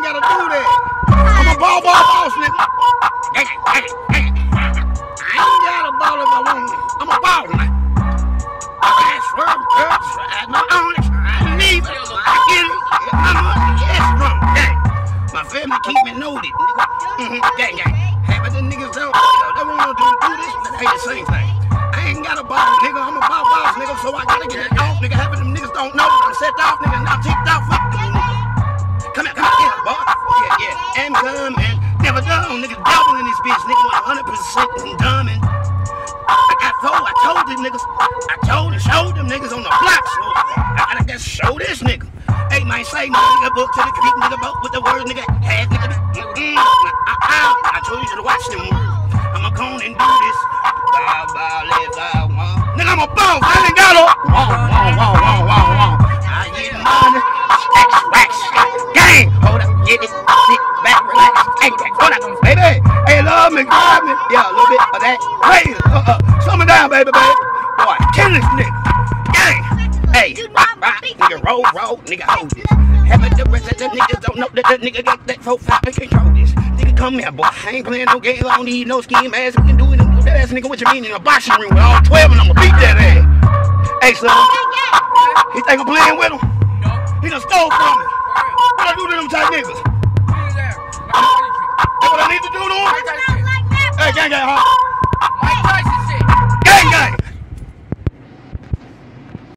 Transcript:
gotta do that. I'm a ball boss, nigga. I ain't got a ball if I want it. I'm a ball, man. I swear, I my own. I need it. I get it. I'm a yes, strong. My family keep me noted, nigga. Gang. Hey, but the niggas don't. They want to do this, but they ain't the same thing. I ain't got a ball, nigga. I'm a ball boss, nigga. So I gotta get it off, nigga. Half of them niggas don't know I'm set off, nigga. Now ticked off with them, nigga. Come here, boy. Yeah. And come and never done, nigga. Double in this bitch, nigga. 100% dumb and I got four. I told these niggas. I told and showed them niggas on the block. So I gotta just show this nigga. Hey, man, say nigga, book to the creek, nigga, boat with the words, nigga. Had nigga. I told you to watch them words. I'ma go and do this. Nigga, I'm a boss. I ain't got a wow. I get money. Wax. Gang. Hold up. Get it. Sit back. Relax. Hey, hold up. Baby. Hey, love me. Grab me. Yeah, a little bit of that. Hey, slow me down, baby. Boy, kill this nigga. Gang. Hey, rock. Nigga, roll. Nigga, hold this. Half of the rest of the niggas don't know that the nigga got that 4-5 and control this. Nigga, come here, boy. I ain't playing no games. I don't need no scheme ass. We can do it. That ass nigga, what you mean in a boxing ring with all 12 and I'ma beat that ass. Hey, son. He think I'm playing with him? He done stole from me. What I do to them type niggas? What I need to do to him? Hey, gang, huh?